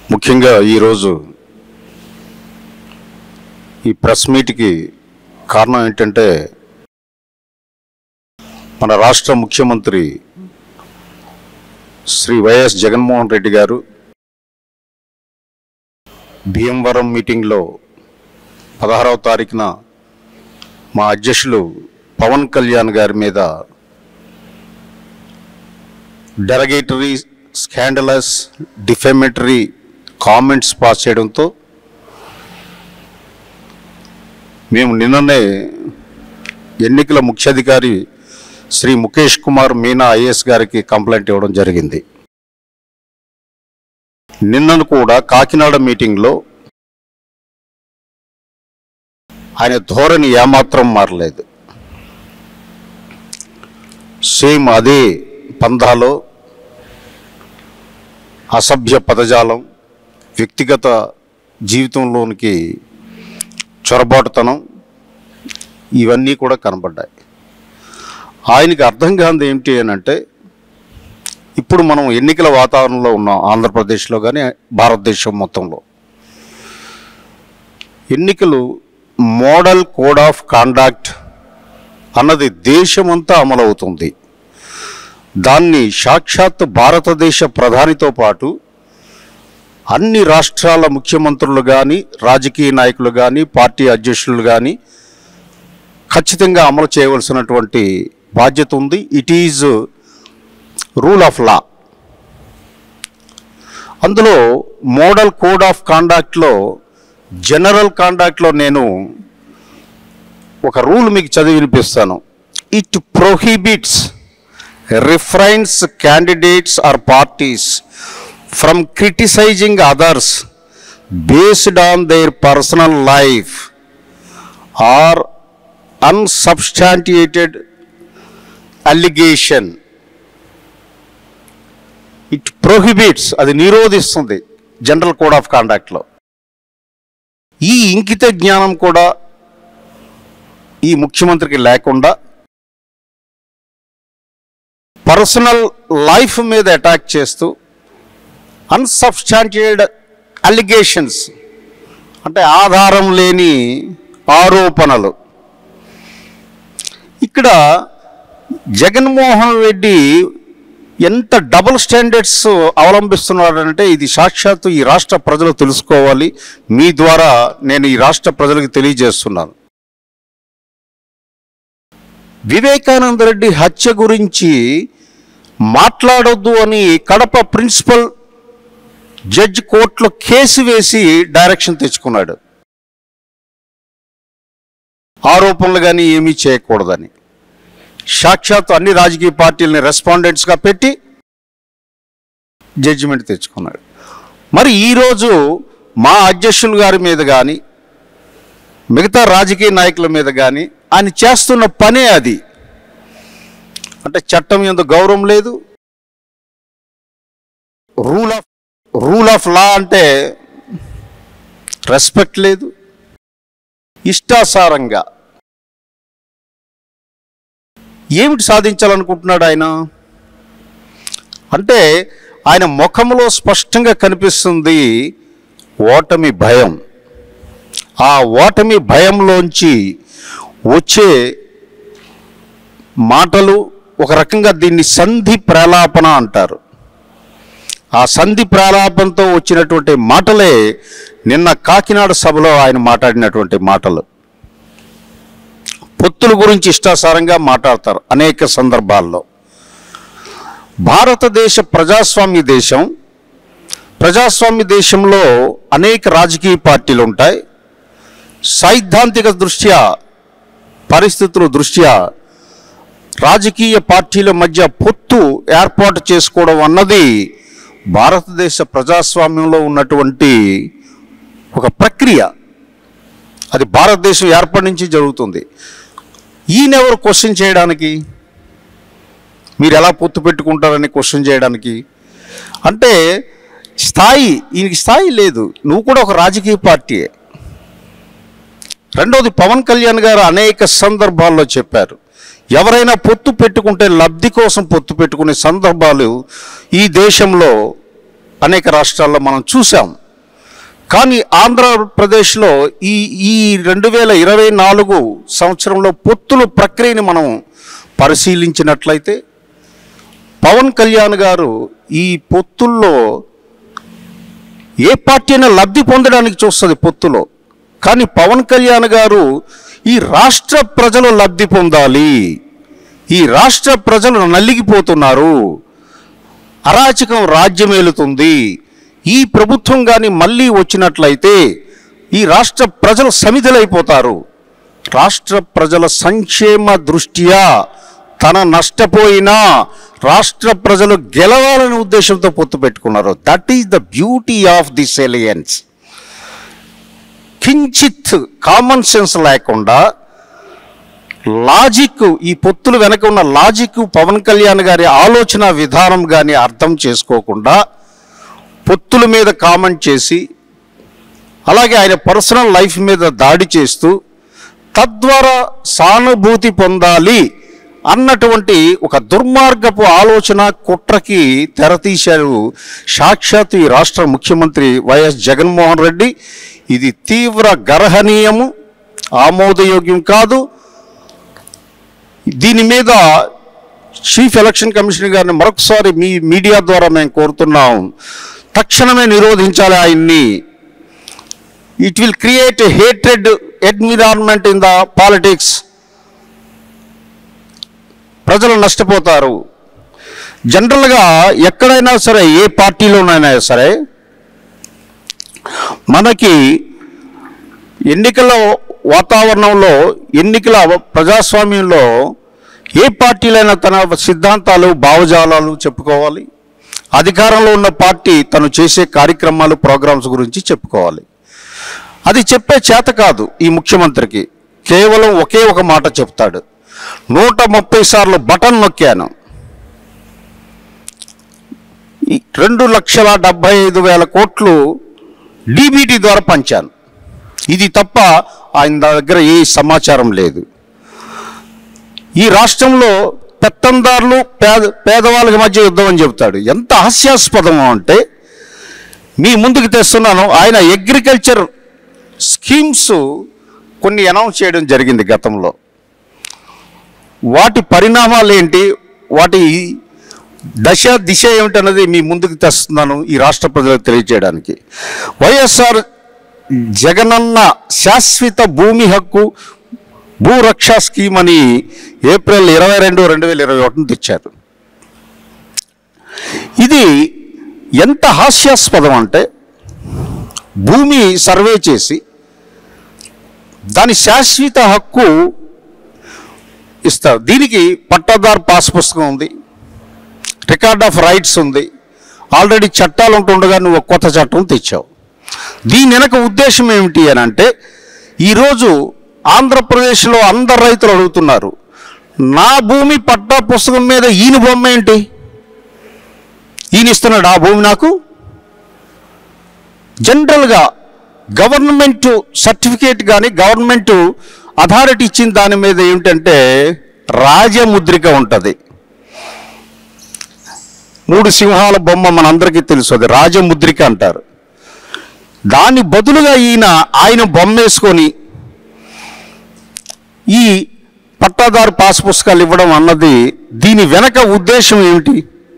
ముఖ్యంగా ఈరోజు ఈ ప్రెస్ మీట్కి కారణం ఏంటంటే మన రాష్ట్ర ముఖ్యమంత్రి శ్రీ వైఎస్ జగన్మోహన్ రెడ్డి గారు భీమవరం మీటింగ్లో 16వ తారీఖున మా అధ్యక్షులు పవన్ కళ్యాణ్ గారి మీద derogatory scandalous defamatory comments pass చేయడంతో మేము నిన్ననే ఎన్నికల ముఖ్యాధికారి శ్రీ ముఖేష్ కుమార్ మీనా ఐఏఎస్ గారికి కంప్లైంట్ ఇవ్వడం జరిగింది. నిన్నను కూడా కాకినాడ మీటింగ్లో ఆయన ధోరణి ఏమాత్రం మారలేదు. సేమ్ అదే పందాలో అసభ్య పదజాలం, వ్యక్తిగత జీవితంలోనికి చొరబాటుతనం ఇవన్నీ కూడా కనబడ్డాయి. ఆయనకి అర్థం కానిది ఏమిటి అని అంటే, ఇప్పుడు మనం ఎన్నికల వాతావరణంలో ఉన్నాం. ఆంధ్రప్రదేశ్లో కానీ భారతదేశం మొత్తంలో ఎన్నికలు మోడల్ కోడ్ ఆఫ్ కాండక్ట్ అన్నది దేశమంతా అమలవుతుంది. దాన్ని సాక్షాత్ భారతదేశ ప్రధానితో పాటు అన్ని రాష్ట్రాల ముఖ్యమంత్రులు కానీ, రాజకీయ నాయకులు కానీ, పార్టీ అధ్యక్షులు కానీ ఖచ్చితంగా అమలు చేయవలసినటువంటి బాధ్యత ఉంది. It is rule of law. అందులో మోడల్ కోడ్ ఆఫ్ కాండక్ట్లో, జనరల్ కాండక్ట్లో నేను ఒక రూల్ మీకు చదివి వినిపిస్తాను. It prohibits reference candidates or parties from criticizing others based on their personal life or unsubstantiated allegation. It prohibits, అది నిరోధిస్తుంది జనరల్ కోడ్ ఆఫ్ కాండక్ట్లో. ఈ ఇంకిత జ్ఞానం కూడా ఈ ముఖ్యమంత్రికి లేకుండా పర్సనల్ లైఫ్ మీద అటాక్ చేస్తూ అన్సబ్స్టాంటియేటెడ్ అలిగేషన్స్ అంటే ఆధారం లేని ఆరోపణలు. ఇక్కడ జగన్మోహన్ రెడ్డి ఎంత డబుల్ స్టాండర్డ్స్ అవలంబిస్తున్నాడంటే ఇది సాక్షాత్తు ఈ రాష్ట్ర ప్రజలు తెలుసుకోవాలి. మీ ద్వారా నేను ఈ రాష్ట్ర ప్రజలకు తెలియజేస్తున్నాను. వివేకానంద రెడ్డి హత్య గురించి మాట్లాడొద్దు అని కడప ప్రిన్సిపల్ జడ్జి కోర్టులో కేసు వేసి డైరెక్షన్ తెచ్చుకున్నాడు. ఆరోపణలు కానీ ఏమీ చేయకూడదని సాక్షాత్తు అన్ని రాజకీయ పార్టీలని రెస్పాండెంట్స్గా పెట్టి జడ్జిమెంట్ తెచ్చుకున్నాడు. మరి ఈరోజు మా అధ్యక్షులు గారి మీద కానీ, మిగతా రాజకీయ నాయకుల మీద కానీ ఆయన చేస్తున్న పనే అది. అంటే చట్టం యందు గౌరవం లేదు, రూల్ ఆఫ్ లా అంటే రెస్పెక్ట్ లేదు. ఇష్టాసారంగా ఏమిటి సాధించాలనుకుంటున్నాడు ఆయన అంటే, ఆయన ముఖంలో స్పష్టంగా కనిపిస్తుంది ఓటమి భయం. ఆ ఓటమి భయంలోంచి వచ్చే మాటలు ఒక రకంగా దీన్ని సంధి ప్రలాపన అంటారు. ఆ సంధి ప్రలాపంతో వచ్చినటువంటి మాటలే నిన్న కాకినాడ సభలో ఆయన మాట్లాడినటువంటి మాటలు. పొత్తుల గురించి ఇష్టాసారంగా మాట్లాడతారు అనేక సందర్భాల్లో. భారతదేశ ప్రజాస్వామ్య దేశం. ప్రజాస్వామ్య దేశంలో అనేక రాజకీయ పార్టీలు ఉంటాయి. సైద్ధాంతిక దృష్ట్యా, పరిస్థితుల దృష్ట్యా రాజకీయ పార్టీల మధ్య పొత్తు ఏర్పాటు చేసుకోవడం అన్నది భారతదేశ ప్రజాస్వామ్యంలో ఉన్నటువంటి ఒక ప్రక్రియ. అది భారతదేశం ఏర్పడి నుంచి జరుగుతుంది. ఈయనెవరు క్వశ్చన్ చేయడానికి? మీరు ఎలా పొత్తు పెట్టుకుంటారని క్వశ్చన్ చేయడానికి? అంటే ఈయనకి స్థాయి లేదు. నువ్వు కూడా ఒక రాజకీయ పార్టీయే. రెండోది, పవన్ కళ్యాణ్ గారు అనేక సందర్భాల్లో చెప్పారు, ఎవరైనా పొత్తు పెట్టుకుంటే లబ్ధి కోసం పొత్తు పెట్టుకునే సందర్భాలు ఈ దేశంలో అనేక రాష్ట్రాల్లో మనం చూసాం. కానీ ఆంధ్రప్రదేశ్లో ఈ 2024 సంవత్సరంలో పొత్తుల ప్రక్రియని మనం పరిశీలించినట్లయితే పవన్ కళ్యాణ్ గారు ఈ పొత్తుల్లో ఏ పార్టీ అయినా లబ్ధి పొందడానికి చూస్తుంది పొత్తులో. కానీ పవన్ కళ్యాణ్ గారు ఈ రాష్ట్ర ప్రజలు లబ్ధి పొందాలి, ఈ రాష్ట్ర ప్రజలు నలిగిపోతున్నారు, అరాచకం రాజ్యమేలుతుంది, ఈ ప్రభుత్వం కానీ మళ్ళీ వచ్చినట్లయితే ఈ రాష్ట్ర ప్రజలు సమిధులైపోతారు, రాష్ట్ర ప్రజల సంక్షేమ దృష్ట్యా తన నష్టపోయినా రాష్ట్ర ప్రజలు గెలవాలనే ఉద్దేశంతో పొత్తు పెట్టుకున్నారు. That is the beauty of this alliance. కించిత్ కామన్ సెన్స్ లేకుండా లాజిక్, ఈ పొత్తులు వెనక ఉన్న లాజిక్ పవన్ కళ్యాణ్ గారి ఆలోచన విధానం కానీ అర్థం చేసుకోకుండా పొత్తుల మీద కామెంట్ చేసి అలాగే ఆయన పర్సనల్ లైఫ్ మీద దాడి చేస్తూ తద్వారా సానుభూతి పొందాలి అన్నటువంటి ఒక దుర్మార్గపు ఆలోచన కుట్రకి తెరతీశారు సాక్షాత్ ఈ రాష్ట్ర ముఖ్యమంత్రి వైఎస్ జగన్మోహన్ రెడ్డి. ఇది తీవ్ర గర్హనీయము, ఆమోదయోగ్యం కాదు. దీని మీద చీఫ్ ఎలక్షన్ కమిషనర్ గారిని మరొకసారి మీ మీడియా ద్వారా మేము కోరుతున్నాం, తక్షణమే నిరోధించాలి ఆయన్ని. It will create a hatred environment in the politics. ప్రజలు నష్టపోతారు. జనరల్గా ఎక్కడైనా సరే, ఏ పార్టీలోనైనా సరే, మనకి ఎన్నికల వాతావరణంలో, ఎన్నికల ప్రజాస్వామ్యంలో ఏ పార్టీలైనా తన సిద్ధాంతాలు, భావజాలాలు చెప్పుకోవాలి. అధికారంలో ఉన్న పార్టీ తను చేసే కార్యక్రమాలు, ప్రోగ్రామ్స్ గురించి చెప్పుకోవాలి. అది చెప్పే చేత కాదు ఈ ముఖ్యమంత్రికి. కేవలం ఒకే ఒక మాట చెప్తాడు, 130 సార్లు బటన్ నొక్కాను, 2,75,000 కోట్లు డీబీటీ ద్వారా పంచాను. ఇది తప్ప ఆయన దగ్గర ఏ సమాచారం లేదు. ఈ రాష్ట్రంలో పెత్తందారులు పేదవాళ్ళకి మధ్య యుద్ధం అని చెబుతాడు. ఎంత హాస్యాస్పదం అంటే, మీ ముందుకు తెస్తున్నాను, ఆయన అగ్రికల్చర్ స్కీమ్స్ కొన్ని అనౌన్స్ చేయడం జరిగింది గతంలో. వాటి పరిణామాలు ఏంటి, వాటి దిశ ఏమిటన్నది మీ ముందుకు తెస్తున్నాను ఈ రాష్ట్ర ప్రజలకు తెలియజేయడానికి. వైఎస్ఆర్ జగనన్న శాశ్వత భూమి హక్కు భూరక్షా స్కీమ్ అని ఏప్రిల్ 22, 2021 తెచ్చారు. ఇది ఎంత హాస్యాస్పదం అంటే, భూమి సర్వే చేసి దాని శాశ్వత హక్కు ఇస్తారు. దీనికి పట్టాదారు పాస్ పుస్తకం ఉంది, రికార్డ్ ఆఫ్ రైట్స్ ఉంది, ఆల్రెడీ చట్టాలు ఉంటుండగా నువ్వు కొత్త చట్టం తెచ్చావు. దీని వెనక ఉద్దేశం ఏమిటి అని అంటే, ఈరోజు ఆంధ్రప్రదేశ్లో అందరు రైతులు అడుగుతున్నారు, నా భూమి పట్టా పుస్తకం మీద ఈయన బొమ్మ ఏంటి, ఈయన ఇస్తున్నాడు ఆ భూమి నాకు. జనరల్గా గవర్నమెంట్ సర్టిఫికేట్ కానీ గవర్నమెంట్ అథారిటీ ఇచ్చిన దాని మీద ఏమిటంటే రాజముద్రిక ఉంటుంది. 3 సింహాల బొమ్మ మనందరికీ తెలుసు, అది రాజముద్రిక అంటారు. దాని బదులుగా ఆయన బొమ్మ వేసుకొని ఈ పట్టాదారు పాస్ పుస్తకాలు ఇవ్వడం అన్నది, దీని వెనక ఉద్దేశం ఏమిటి?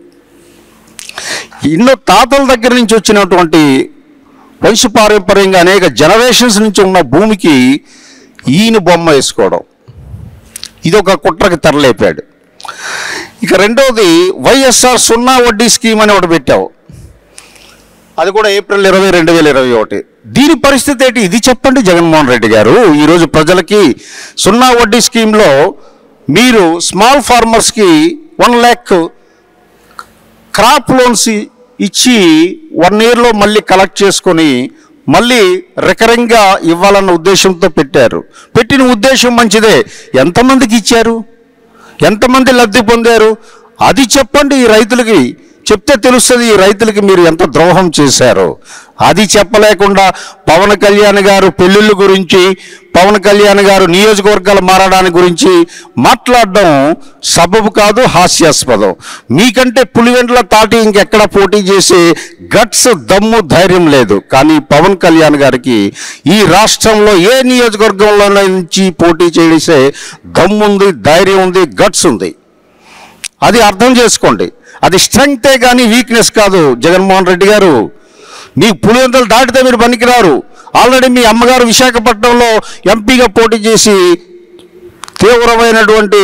ఎన్నో తాతల దగ్గర నుంచి వచ్చినటువంటి వంశపారంపర్యంగా అనేక జనరేషన్స్ నుంచి ఉన్న భూమికి ఈయన బొమ్మ వేసుకోవడం, ఇది ఒక కుట్రకి తెరలేపాడు. ఇక రెండవది, వైఎస్ఆర్ 0 వడ్డీ స్కీమ్ అని ఒకటి పెట్టావు, అది కూడా ఏప్రిల్ 20, 2021. దీని పరిస్థితి ఏంటి, ఇది చెప్పండి జగన్మోహన్ రెడ్డి గారు. ఈరోజు ప్రజలకి 0 వడ్డీ స్కీమ్లో మీరు స్మాల్ ఫార్మర్స్కి 1 lakh క్రాప్ లోన్స్ ఇచ్చి 1 yearలో మళ్ళీ కలెక్ట్ చేసుకొని మళ్ళీ రికరింగ్గా ఇవ్వాలన్న ఉద్దేశంతో పెట్టారు. పెట్టిన ఉద్దేశం మంచిదే. ఎంతమందికి ఇచ్చారు, ఎంతమంది లబ్ధి పొందారు, అది చెప్పండి ఈ రైతులకి. చెప్తే తెలుస్తుంది ఈ రైతులకి మీరు ఎంత ద్రోహం చేశారో. అది చెప్పలేకుండా పవన్ కళ్యాణ్ గారు పెళ్ళిళ్ళ గురించి, పవన్ కళ్యాణ్ గారు నియోజకవర్గాలు మారడానికి గురించి మాట్లాడడం సబబు కాదు, హాస్యాస్పదం. మీకంటే పులివెందుల తాటి ఇంకెక్కడ పోటీ చేసే గట్స్, దమ్ము, ధైర్యం లేదు. కానీ పవన్ కళ్యాణ్ గారికి ఈ రాష్ట్రంలో ఏ నియోజకవర్గంలో నుంచి పోటీ చేసే దమ్ముంది, ధైర్యం ఉంది, గట్స్ ఉంది. అది అర్థం చేసుకోండి. అది స్ట్రెంగ్తే కానీ వీక్నెస్ కాదు. జగన్మోహన్ రెడ్డి గారు, మీ పులివెందులు దాటితే మీరు పనికిరారు. ఆల్రెడీ మీ అమ్మగారు విశాఖపట్నంలో ఎంపీగా పోటీ చేసి తీవ్రమైనటువంటి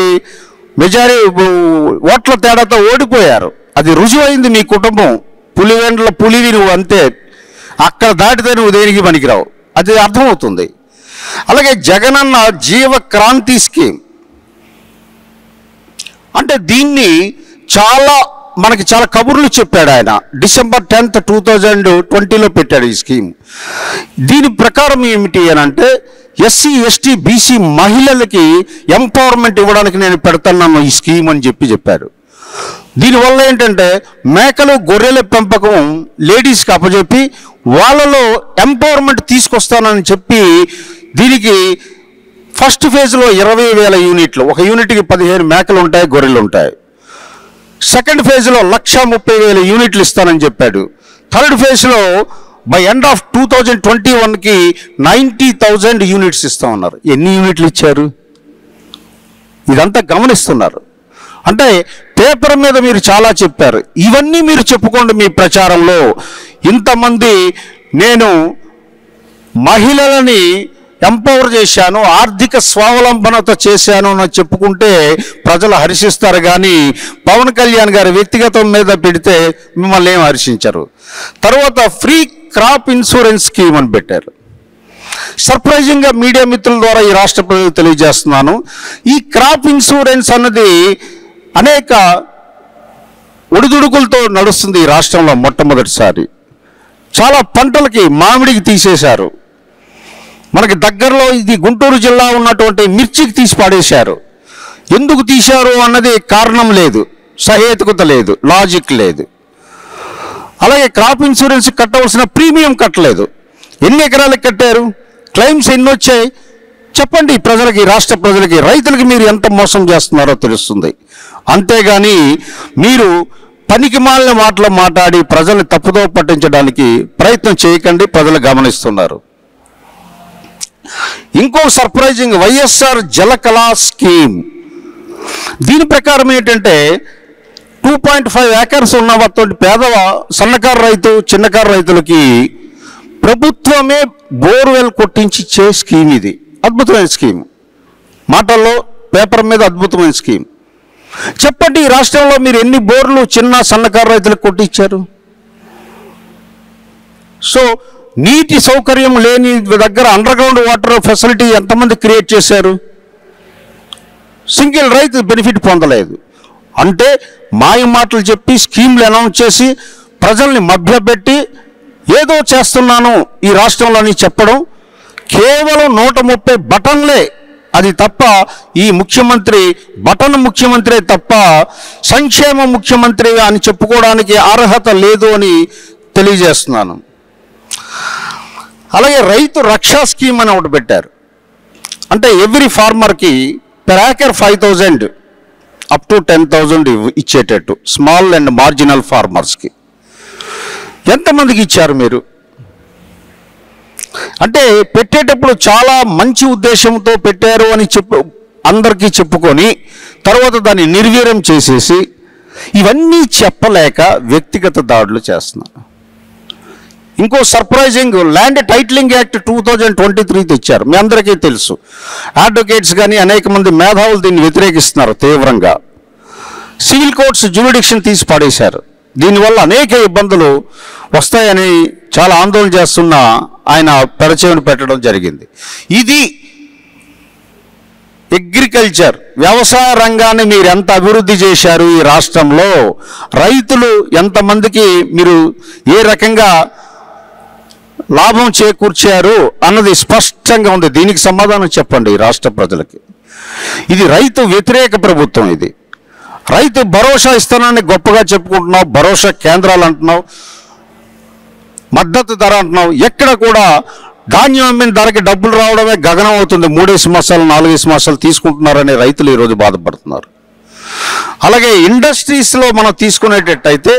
ఓట్ల తేడాతో ఓడిపోయారు. అది రుజువైంది. మీ కుటుంబం పులివెందుల పులివి నువ్వు, అంతే. అక్కడ దాటితే నువ్వు దేనికి పనికిరావు. అది అర్థమవుతుంది. అలాగే జగనన్న జీవ క్రాంతి స్కీమ్ అంటే దీన్ని మనకి చాలా కబుర్లు చెప్పాడు ఆయన. December 10th, 2020లో పెట్టాడు ఈ స్కీమ్. దీని ప్రకారం ఏమిటి అని అంటే ఎస్సీ, ఎస్టీ, బీసీ మహిళలకి ఎంపవర్మెంట్ ఇవ్వడానికి నేను పెడతాను ఈ స్కీమ్ అని చెప్పారు. దీనివల్ల ఏంటంటే మేకలు, గొర్రెల పెంపకం లేడీస్కి అప్పచెప్పి వాళ్ళలో ఎంపవర్మెంట్ తీసుకొస్తానని చెప్పి దీనికి ఫస్ట్ ఫేజ్లో 20,000 యూనిట్లు, ఒక యూనిట్కి 15 మేకలు ఉంటాయి, గొర్రెలు ఉంటాయి. సెకండ్ ఫేజ్లో 130,000 యూనిట్లు ఇస్తానని చెప్పాడు. థర్డ్ ఫేజ్లో బై ఎండ్ ఆఫ్ 2021కి 90,000 యూనిట్స్ ఇస్తామన్నారు. ఎన్ని యూనిట్లు ఇచ్చారు? ఇదంతా గమనిస్తున్నారు. అంటే పేపర్ మీద మీరు చాలా చెప్పారు. ఇవన్నీ మీరు చెప్పుకోండి మీ ప్రచారంలో. ఇంతమంది నేను మహిళలని ఎంపవర్ చేశాను, ఆర్థిక స్వావలంబనత చేశాను అని చెప్పుకుంటే ప్రజలు హర్షిస్తారు. కానీ పవన్ కళ్యాణ్ గారి వ్యక్తిగతం మీద పెడితే మిమ్మల్ని ఏం హర్షించరు. తర్వాత ఫ్రీ క్రాప్ ఇన్సూరెన్స్ స్కీమ్ అని పెట్టారు. సర్ప్రైజింగ్గా మీడియా మిత్రుల ద్వారా ఈ రాష్ట్ర ప్రజలకు తెలియజేస్తున్నాను. ఈ క్రాప్ ఇన్సూరెన్స్ అన్నది అనేక ఒడిదుడుకులతో నడుస్తుంది ఈ రాష్ట్రంలో. మొట్టమొదటిసారి చాలా పంటలకి, మామిడికి తీసేశారు. మనకి దగ్గరలో ఇది గుంటూరు జిల్లా ఉన్నటువంటి మిర్చికి తీసి పాడేశారు. ఎందుకు తీశారు అన్నది కారణం లేదు, సహేతుకత లేదు, లాజిక్ లేదు. అలాగే క్రాప్ ఇన్సూరెన్స్ కట్టవలసిన ప్రీమియం కట్టలేదు. ఎన్ని ఎకరాలకు కట్టారు? క్లెయిమ్స్ ఎన్ని వచ్చాయి? చెప్పండి ప్రజలకి, రాష్ట్ర ప్రజలకి, రైతులకి మీరు ఎంత మోసం చేస్తున్నారో తెలుస్తుంది. అంతేగాని మీరు పనికి మాలిన మాటలు మాట్లాడి ప్రజల్ని తప్పుదో పట్టించడానికి ప్రయత్నం చేయకండి. ప్రజలు గమనిస్తున్నారు. ఇంకో సర్ప్రైజింగ్ వైఎస్ఆర్ జలకళా స్కీమ్. దీని ప్రకారం ఏంటంటే 2.5 acres ఉన్నటువంటి పేద సన్నకారు రైతు, చిన్నకారు రైతులకి ప్రభుత్వమే బోర్వెల్ కొట్టించిచ్చే స్కీమ్. ఇది అద్భుతమైన స్కీమ్. మాటల్లో, పేపర్ మీద అద్భుతమైన స్కీమ్. చెప్పండి, ఈ రాష్ట్రంలో మీరు ఎన్ని బోర్లు చిన్న సన్నకారు రైతులకు కొట్టించారు? సో నీటి సౌకర్యం లేని దగ్గర అండర్ గ్రౌండ్ వాటర్ ఫెసిలిటీ ఎంతమంది క్రియేట్ చేశారు? సింగిల్ రైతు బెనిఫిట్ పొందలేదు. అంటే మాయ మాటలు చెప్పి స్కీమ్లు అనౌన్స్ చేసి ప్రజల్ని మభ్యపెట్టి ఏదో చేస్తున్నాను ఈ రాష్ట్రంలోని చెప్పడం కేవలం 130 బటన్లే. అది తప్ప ఈ ముఖ్యమంత్రి బటన్ ముఖ్యమంత్రి తప్ప సంక్షేమ ముఖ్యమంత్రి అని చెప్పుకోవడానికి అర్హత లేదు అని తెలియజేస్తున్నాను. అలాగే రైతు రక్షా స్కీమ్ అని ఒకటి పెట్టారు. అంటే ఎవ్రీ ఫార్మర్కి పెర్ ఏకర్ 5,000 అప్ టు 10,000 ఇచ్చేటట్టు స్మాల్ అండ్ మార్జినల్ ఫార్మర్స్కి. ఎంతమందికి ఇచ్చారు మీరు? అంటే పెట్టేటప్పుడు చాలా మంచి ఉద్దేశంతో పెట్టారు అని అందరికీ చెప్పుకొని తర్వాత దాన్ని నిర్వీర్యం చేసేసి ఇవన్నీ చెప్పలేక వ్యక్తిగత దాడులు చేస్తున్నారు. ఇంకో సర్ప్రైజింగ్ ల్యాండ్ టైటిలింగ్ యాక్ట్ 2023 తెచ్చారు. మీ అందరికీ తెలుసు. అడ్వకేట్స్ కానీ అనేక మంది మేధావులు దీన్ని వ్యతిరేకిస్తున్నారు తీవ్రంగా. సివిల్ కోర్ట్స్ జ్యూరిడిక్షన్ తీసి పడేశారు. దీనివల్ల అనేక ఇబ్బందులు వస్తాయని చాలా ఆందోళన చేస్తున్న ఆయన పెడచెవిని పెట్టడం జరిగింది. ఇది అగ్రికల్చర్, వ్యవసాయ రంగాన్ని మీరు ఎంత అభివృద్ధి చేశారు ఈ రాష్ట్రంలో, రైతులు ఎంతమందికి మీరు ఏ రకంగా లాభం చేకూర్చారు అన్నది స్పష్టంగా ఉంది. దీనికి సమాధానం చెప్పండి రాష్ట్ర ప్రజలకి. ఇది రైతు వ్యతిరేక ప్రభుత్వం. ఇది రైతు భరోసా ఇస్తానని గొప్పగా చెప్పుకుంటున్నావు, భరోసా కేంద్రాలు అంటున్నావు, మద్దతు ధర అంటున్నావు. ఎక్కడ కూడా ధాన్యం అమ్మిన ధరకి డబ్బులు రావడమే గగనం అవుతుంది. 3 మాసాలు 4 మాసాలు తీసుకుంటున్నారని రైతులు ఈరోజు బాధపడుతున్నారు. అలాగే ఇండస్ట్రీస్లో మనం తీసుకునేటట్టయితే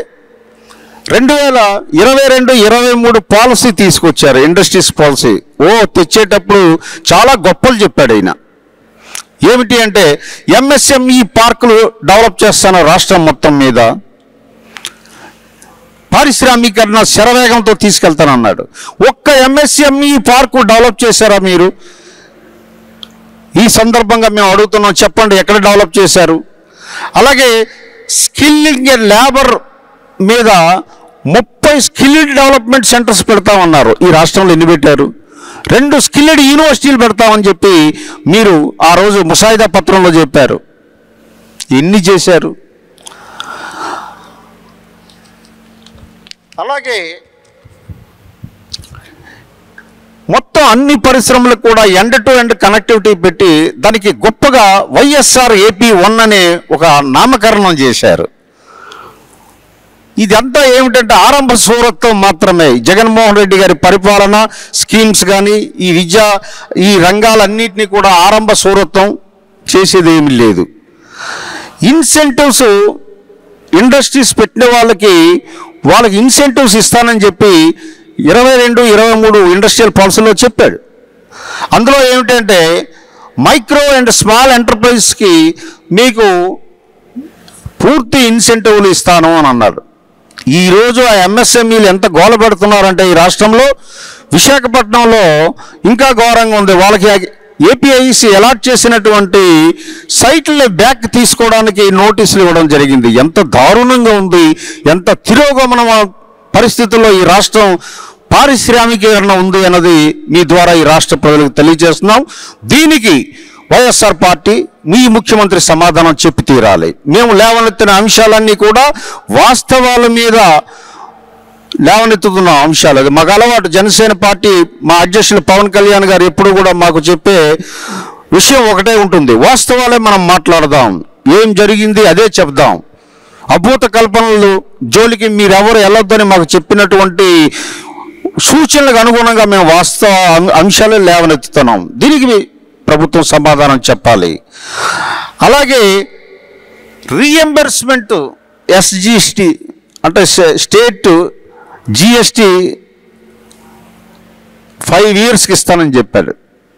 2022-23 పాలసీ తీసుకొచ్చారు, ఇండస్ట్రీస్ పాలసీ. తెచ్చేటప్పుడు చాలా గొప్పలు చెప్పాడు ఆయన. ఏమిటి అంటే MSME పార్కులు డెవలప్ చేస్తాను రాష్ట్రం మొత్తం మీద, పారిశ్రామీకరణ శరవేగంతో తీసుకెళ్తానన్నాడు. ఒక్క MSME పార్కు డెవలప్ చేశారా మీరు? ఈ సందర్భంగా మేము అడుగుతున్నాం, చెప్పండి ఎక్కడ డెవలప్ చేశారు? అలాగే స్కిల్లింగ్ లేబర్ మీద 30 స్కిల్డ్ డెవలప్మెంట్ సెంటర్స్ పెడతామన్నారు. ఈ రాష్ట్రంలో ఎన్ని పెట్టారు? 2 స్కిల్డ్ యూనివర్సిటీలు పెడతామని చెప్పి మీరు ఆ రోజు ముసాయిదా పత్రంలో చెప్పారు. ఎన్ని చేశారు? అలాగే మొత్తం అన్ని పరిశ్రమలకు కూడా ఎండ్ టు ఎండ్ కనెక్టివిటీ పెట్టి దానికి గొప్పగా వైఎస్ఆర్ AP1 అనే ఒక నామకరణం చేశారు. ఇదంతా ఏమిటంటే ఆరంభ సూరత్వం మాత్రమే. జగన్మోహన్ రెడ్డి గారి పరిపాలన స్కీమ్స్ కానీ ఈ రంగాలన్నింటినీ కూడా ఆరంభ సూరత్వం చేసేది ఏమీ లేదు. ఇన్సెంటివ్స్ ఇండస్ట్రీస్ పెట్టిన వాళ్ళకి ఇన్సెంటివ్స్ ఇస్తానని చెప్పి 22-23 ఇండస్ట్రియల్ పాలసీలో చెప్పాడు. అందులో ఏమిటంటే మైక్రో అండ్ స్మాల్ ఎంటర్ప్రైజ్కి మీకు పూర్తి ఇన్సెంటివ్లు ఇస్తాను అని అన్నాడు. ఈరోజు ఆ MSMEలు ఎంత గోల పెడుతున్నారంటే ఈ రాష్ట్రంలో, విశాఖపట్నంలో ఇంకా ఘోరంగా ఉంది. వాళ్ళకి APIC అలాట్ చేసినటువంటి సైట్లని బ్యాక్ తీసుకోవడానికి నోటీసులు ఇవ్వడం జరిగింది. ఎంత దారుణంగా ఉంది, ఎంత తిరోగమన పరిస్థితుల్లో ఈ రాష్ట్రం పారిశ్రామికీకరణ ఉంది అన్నది మీ ద్వారా ఈ రాష్ట్ర ప్రజలకు తెలియజేస్తున్నాం. దీనికి వైఎస్ఆర్ పార్టీ మీ ముఖ్యమంత్రి సమాధానం చెప్పి తీరాలి. మేము లేవనెత్తిన అంశాలన్నీ కూడా వాస్తవాల మీద లేవనెత్తుతున్న అంశాలు. అది మాకు అలవాటు. జనసేన పార్టీ మా అధ్యక్షులు పవన్ కళ్యాణ్ గారు ఎప్పుడు కూడా మాకు చెప్పే విషయం ఒకటే ఉంటుంది, వాస్తవాలే మనం మాట్లాడదాం, ఏం జరిగింది అదే చెప్దాం, అభూత కల్పనలు జోలికి మీరెవరు వెళ్ళొద్దని మాకు చెప్పినటువంటి సూచనలకు అనుగుణంగా మేము వాస్తవ అంశాలే లేవనెత్తుతున్నాం. దీనికి ప్రభుత్వం సమాధానం చెప్పాలి. అలాగే రీఎంబర్స్మెంట్ SGST అంటే స్టేట్ GST 5 yearsకి ఇస్తానని చెప్పాడు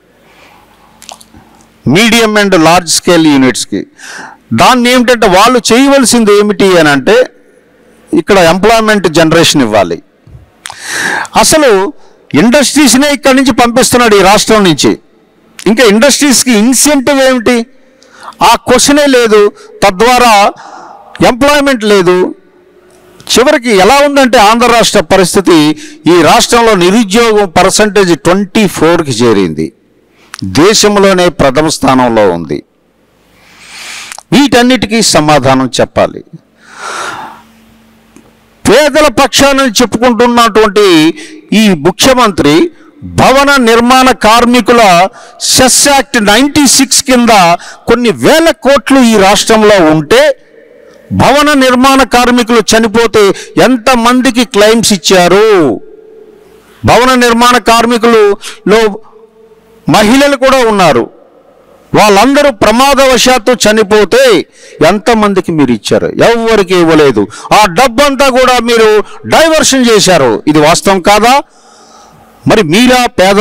మీడియం అండ్ లార్జ్ స్కేల్ యూనిట్స్కి. దాన్ని ఏమిటంటే వాళ్ళు చేయవలసింది ఏమిటి అని అంటే ఇక్కడ ఎంప్లాయ్మెంట్ జనరేషన్ ఇవ్వాలి. అసలు ఇండస్ట్రీస్నే ఇక్కడి నుంచి పంపిస్తున్నాడు ఈ రాష్ట్రం నుంచి. ఇంకా ఇండస్ట్రీస్కి ఇన్సెంటివ్ ఏమిటి? ఆ క్వశ్చనే లేదు. తద్వారా ఎంప్లాయ్మెంట్ లేదు. చివరికి ఎలా ఉందంటే ఆంధ్ర రాష్ట్ర పరిస్థితి, ఈ రాష్ట్రంలో నిరుద్యోగం పర్సంటేజ్ 24కి చేరింది, దేశంలోనే ప్రథమ స్థానంలో ఉంది. వీటన్నిటికీ సమాధానం చెప్పాలి. పేదల పక్షాన చెప్పుకుంటున్నటువంటి ఈ ముఖ్యమంత్రి భవన నిర్మాణ కార్మికుల సెస్ యాక్ట్ 96 కింద కొన్ని వేల కోట్లు ఈ రాష్ట్రంలో ఉంటే భవన నిర్మాణ కార్మికులు చనిపోతే ఎంతమందికి క్లెయిమ్స్ ఇచ్చారు? భవన నిర్మాణ కార్మికులలో మహిళలు కూడా ఉన్నారు. వాళ్ళందరూ ప్రమాదవశాత్తు చనిపోతే ఎంతమందికి మీరు ఇచ్చారు? ఎవరికి ఇవ్వలేదు. ఆ డబ్బంతా కూడా మీరు డైవర్షన్ చేశారు. ఇది వాస్తవం కాదా? మరి మీరా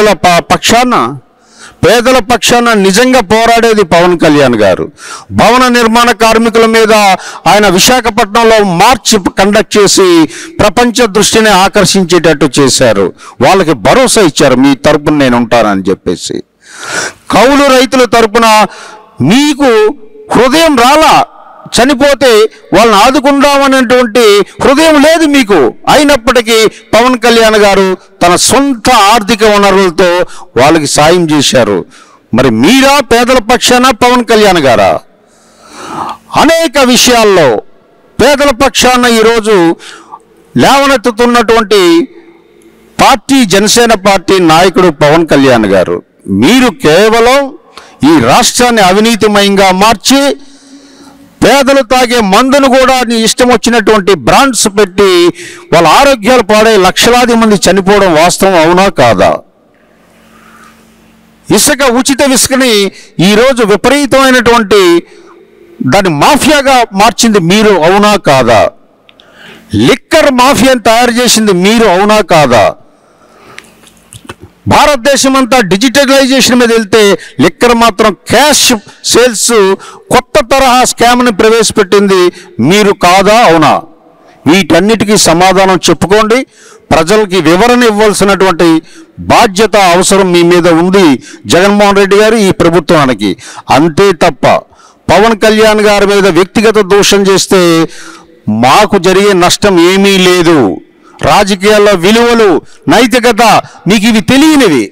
పేదల పక్షాన నిజంగా పోరాడేది పవన్ కళ్యాణ్ గారు. భవన నిర్మాణ కార్మికుల మీద ఆయన విశాఖపట్నంలో మార్చ్ కండక్ట్ చేసి ప్రపంచ దృష్టిని ఆకర్షించేటట్టు చేశారు. వాళ్ళకి భరోసా ఇచ్చారు, మీ తరపున నేను ఉంటానని చెప్పేసి. కౌలు రైతుల తరపున మీకు హృదయం రాలా, చనిపోతే వాళ్ళని ఆదుకుందామనేటువంటి హృదయం లేదు మీకు. అయినప్పటికీ పవన్ కళ్యాణ్ గారు తన సొంత ఆర్థిక వనరులతో వాళ్ళకి సాయం చేశారు. మరి మీరా పేదల పక్షాన పవన్ కళ్యాణ్ గారా? అనేక విషయాల్లో పేదల పక్షాన ఈరోజు లేవనెత్తుతున్నటువంటి పార్టీ జనసేన పార్టీ నాయకుడు పవన్ కళ్యాణ్ గారు. మీరు కేవలం ఈ రాష్ట్రాన్ని అవినీతిమయంగా మార్చి పేదలు తాగే మందును కూడా ఇష్టం వచ్చినటువంటి బ్రాండ్స్ పెట్టి వాళ్ళ ఆరోగ్యాలు పాడే లక్షలాది మంది చనిపోవడం వాస్తవం అవునా కాదా? ఉచిత ఇసుకని ఈరోజు విపరీతమైనటువంటి దాన్ని మాఫియాగా మార్చింది మీరు, అవునా కాదా? లిక్కర్ మాఫియాని తయారు చేసింది మీరు, అవునా కాదా? భారతదేశం అంతా డిజిటలైజేషన్ మీద వెళ్తే లిక్కర్ మాత్రం క్యాష్ సేల్స్ కొత్త తరహా స్కామ్ని ప్రవేశపెట్టింది మీరు, కాదా అవునా? వీటన్నిటికీ సమాధానం చెప్పుకోండి. ప్రజలకి వివరణ ఇవ్వాల్సినటువంటి బాధ్యత అవసరం మీ మీద ఉంది జగన్మోహన్ రెడ్డి గారు, ఈ ప్రభుత్వానికి. అంతే తప్ప పవన్ కళ్యాణ్ గారి మీద వ్యక్తిగత దోషం చేస్తే మాకు జరిగే నష్టం ఏమీ లేదు. రాజకీయాల్లో విలువలు, నైతికత మీకు ఇవి తెలియనివి,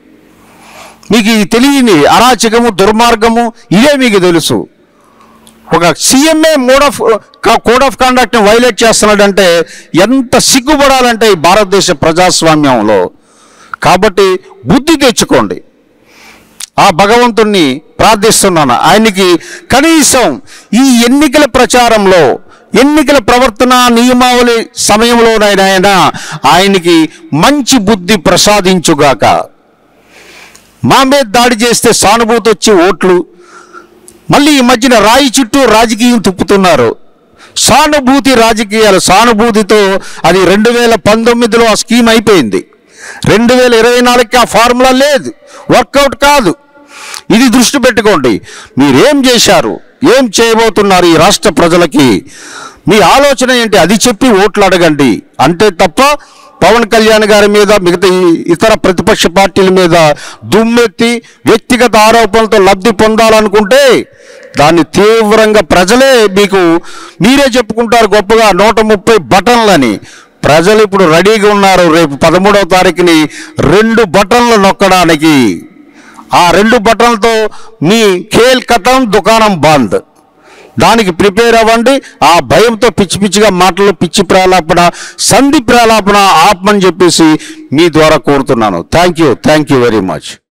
అరాచకము, దుర్మార్గము ఇదే మీకు తెలుసు. ఒక సీఎంఏ కోడ్ ఆఫ్ కండక్ట్ని వైలేట్ చేస్తున్నాడంటే ఎంత సిగ్గుపడాలంటే ఈ భారతదేశ ప్రజాస్వామ్యంలో. కాబట్టి బుద్ధి తెచ్చుకోండి. ఆ భగవంతుణ్ణి ప్రార్థిస్తున్నాను, ఆయనకి కనీసం ఈ ఎన్నికల ప్రచారంలో, ఎన్నికల ప్రవర్తన నియమావళి సమయంలోనైనా ఆయనకి మంచి బుద్ధి ప్రసాదించుగాక. మా మీద దాడి చేస్తే సానుభూతి వచ్చి ఓట్లు, మళ్ళీ ఈ మధ్యన రాయి చుట్టూ రాజకీయం తిప్పుతున్నారు. సానుభూతి రాజకీయాలు, సానుభూతితో అది 2019లో ఆ స్కీమ్ అయిపోయింది. 2024కి ఆ ఫార్ములా లేదు, వర్కౌట్ కాదు. ఇది దృష్టి పెట్టుకోండి. మీరేం చేశారు, ఏం చేయబోతున్నారు ఈ రాష్ట్ర ప్రజలకి, మీ ఆలోచన ఏంటి అది చెప్పి ఓట్లు అడగండి. అంతే తప్ప పవన్ కళ్యాణ్ గారి మీద, మిగతా ఇతర ప్రతిపక్ష పార్టీల మీద దుమ్మెత్తి వ్యక్తిగత ఆరోపణలతో లబ్ధి పొందాలనుకుంటే దాన్ని తీవ్రంగా ప్రజలే మీరే చెప్పుకుంటారు గొప్పగా 130 బటన్లని. ప్రజలు ఇప్పుడు రెడీగా ఉన్నారు రేపు 13వ తారీఖుని 2 బటన్లు నొక్కడానికి. ఆ 2 బటన్లతో మీ ఖేల్ ఖతం, దుకాణం బంద్. దానికి ప్రిపేర్ అవ్వండి. ఆ భయంతో పిచ్చి పిచ్చిగా మాటలు, పిచ్చి ప్రాలాపన, సంధి ప్రాలాపన ఆపమని చెప్పేసి మీ ద్వారా కోరుతున్నాను. Thank you very much.